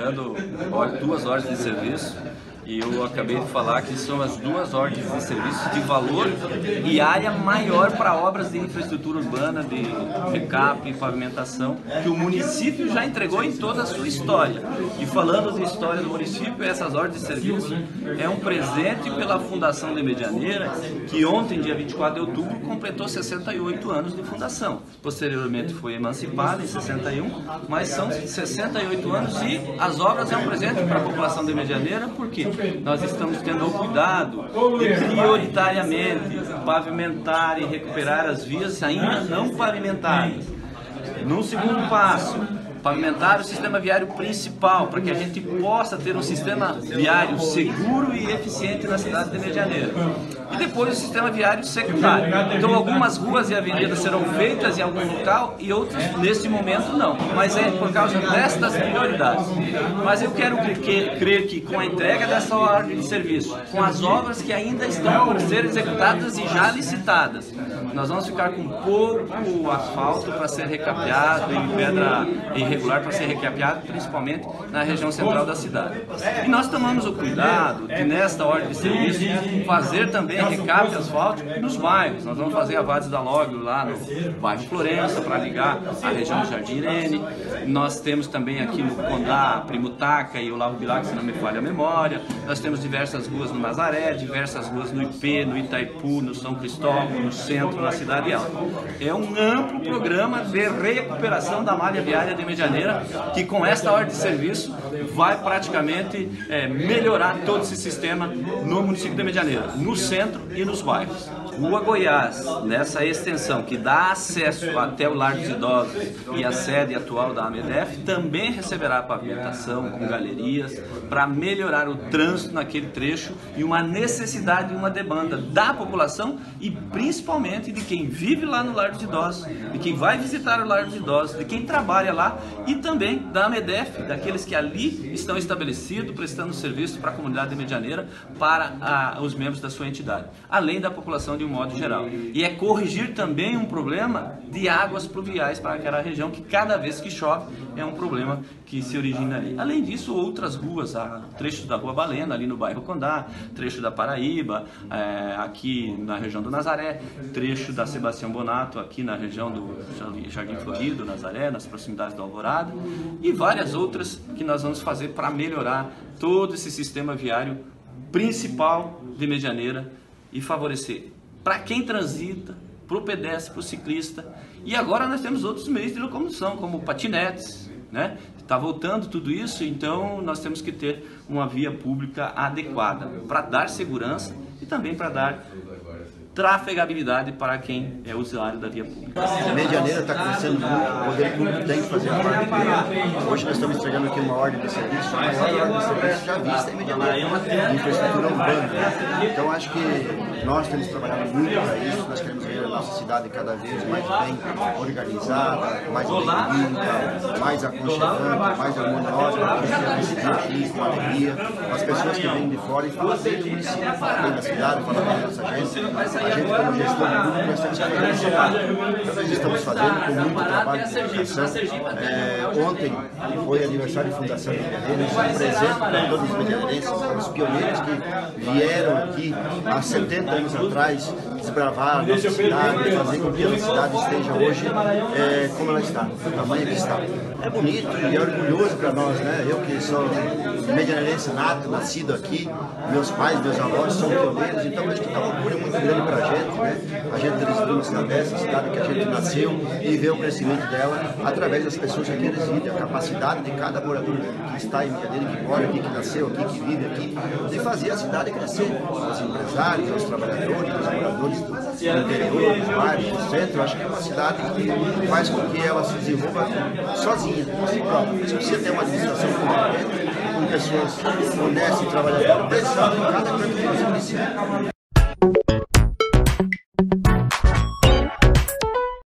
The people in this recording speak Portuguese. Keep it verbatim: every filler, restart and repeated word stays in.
trabalhando duas ordens de serviço. E eu acabei de falar que são as duas ordens de serviço de valor e área maior para obras de infraestrutura urbana, de recap e pavimentação, que o município já entregou em toda a sua história. E falando de história do município, essas ordens de serviço é um presente pela Fundação de Medianeira, que ontem, dia vinte e quatro de outubro, completou sessenta e oito anos de fundação. Posteriormente foi emancipada em sessenta e um, mas são sessenta e oito anos e as obras é um presente para a população de Medianeira, porque nós estamos tendo o cuidado de prioritariamente pavimentar e recuperar as vias ainda não pavimentadas. Num segundo passo, pavimentar o sistema viário principal, para que a gente possa ter um sistema viário seguro e eficiente na cidade de Medianeira. E depois o sistema viário secundário. Então algumas ruas e avenidas serão feitas em algum local e outras nesse momento não. Mas é por causa destas prioridades. Mas eu quero crer que com a entrega dessa ordem de serviço, com as obras que ainda estão por ser executadas e já licitadas, nós vamos ficar com pouco asfalto para ser recapeado e pedra irregular para ser recapeado, principalmente na região central da cidade. E nós tomamos o cuidado de, nesta ordem de serviço, fazer também recape asfáltico nos bairros. Nós vamos fazer a Vades da Lóglio lá no bairro Florença, para ligar a região do Jardim Irene. Nós temos também aqui no Condá, Primutaca e Olavo Bilac, se não me falha a memória. Nós temos diversas ruas no Nazaré, diversas ruas no I P, no Itaipu, no São Cristóvão, no centro, na Cidade Alta. É um amplo programa de recuperação da malha viária de Medianeira, que com esta ordem de serviço vai praticamente é, melhorar todo esse sistema no município de Medianeira, no centro e nos bairros. Rua Goiás, nessa extensão que dá acesso até o Lar dos Idosos e a sede atual da AMEDEF, também receberá pavimentação com galerias para melhorar o trânsito naquele trecho e uma necessidade e uma demanda da população e principalmente de quem vive lá no Lar dos Idosos, de quem vai visitar o Lar dos Idosos, de quem trabalha lá e também da AMEDEF, daqueles que ali estão estabelecidos, prestando serviço para a comunidade de Medianeira, para a, os membros da sua entidade, além da população de um modo geral. E é corrigir também um problema de águas pluviais para aquela região que cada vez que chove é um problema que se origina ali. Além disso, outras ruas, há trechos da Rua Balena, ali no bairro Condá, trecho da Paraíba, é, aqui na região do Nazaré, trecho da Sebastião Bonato, aqui na região do Jardim Florido, Nazaré, nas proximidades do Alvorada, e várias outras que nós vamos fazer para melhorar todo esse sistema viário principal de Medianeira e favorecer para quem transita, para o pedestre, para o ciclista. E agora nós temos outros meios de locomoção, como patinetes, né? Está voltando tudo isso, então nós temos que ter uma via pública adequada para dar segurança e também para dar trafegabilidade para quem é usuário da via pública. A Medianeira está crescendo muito, o poder público tem que fazer a parte dele. Hoje nós estamos entregando aqui uma ordem de serviço, a maior ordem de serviço já vista em Medianeira, infraestrutura urbana. Então acho que nós temos trabalhado muito para isso, nós queremos ver a nossa cidade cada vez mais bem organizada, mais bem limpa, mais aconchegante, mais harmoniosa, para que a gente receber aqui com alegria, as pessoas que vêm de fora e falam bem do município, falam bem da cidade, falam bem da nossa gente. A gente, como gestor público, nós temos que fazer esse trabalho. Nós estamos fazendo com muito trabalho de educação. É, ontem foi aniversário de fundação de Medianeira, isso é um presente para todos os medianeirenses, para os pioneiros que vieram aqui há setenta anos atrás desbravar a nossa cidade, fazer com que a cidade esteja hoje é, como ela está, do tamanho que está. É bonito e é orgulhoso para nós, né? Eu que sou medianeirense nato, nascido aqui, meus pais, meus avós são pioneiros, então acho que está um orgulho muito grande para a gente, né? A gente residiu uma cidade dessa, cidade que a gente nasceu e vê o crescimento dela através das pessoas que aqui residem, a capacidade de cada morador que está em Medianeira, que mora aqui, que nasceu aqui, que vive aqui, de fazer a cidade crescer. Os empresários, os trabalhadores, os moradores do interior, dos bairros, do centro, acho que é uma cidade que faz com que ela se desenvolva sozinha, por si própria. Se você tem uma administração competente, com pessoas honestas e trabalhadoras, pensando em cada canto do município.